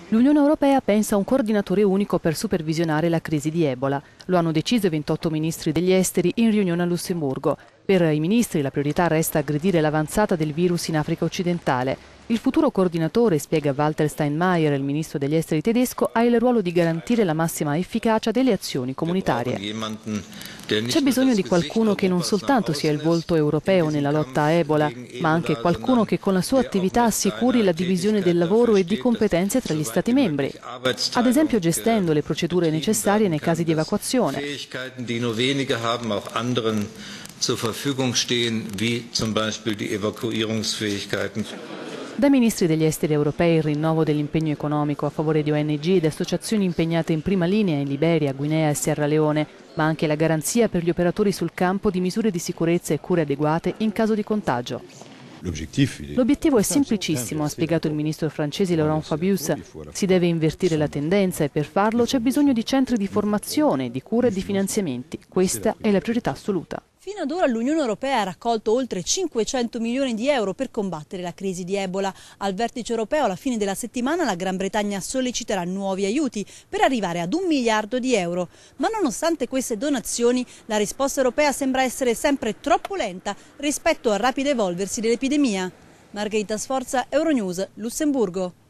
L'Unione Europea pensa a un coordinatore unico per supervisionare la crisi di Ebola. Lo hanno deciso i 28 ministri degli esteri in riunione a Lussemburgo. Per i ministri la priorità resta aggredire l'avanzata del virus in Africa occidentale. Il futuro coordinatore, spiega Walter Steinmeier, il ministro degli esteri tedesco, ha il ruolo di garantire la massima efficacia delle azioni comunitarie. C'è bisogno di qualcuno che non soltanto sia il volto europeo nella lotta a Ebola, ma anche qualcuno che con la sua attività assicuri la divisione del lavoro e di competenze tra gli Stati membri, ad esempio gestendo le procedure necessarie nei casi di evacuazione. Zur Verfügung stehen, wie zum Beispiel die Evakuierungsfähigkeiten. Dai ministri degli esteri europei il rinnovo dell'impegno economico a favore di ONG ed associazioni impegnate in prima linea in Liberia, Guinea e Sierra Leone, ma anche la garanzia per gli operatori sul campo di misure di sicurezza e cure adeguate in caso di contagio. L'obiettivo è semplicissimo, ha spiegato il ministro francese Laurent Fabius. Si deve invertire la tendenza e per farlo c'è bisogno di centri di formazione, di cura e di finanziamenti. Questa è la priorità assoluta. Fino ad ora l'Unione Europea ha raccolto oltre 500 milioni di euro per combattere la crisi di Ebola. Al vertice europeo alla fine della settimana la Gran Bretagna solleciterà nuovi aiuti per arrivare ad 1 miliardo di euro. Ma nonostante queste donazioni, la risposta europea sembra essere sempre troppo lenta rispetto al rapido evolversi dell'epidemia. Margherita Sforza, Euronews, Lussemburgo.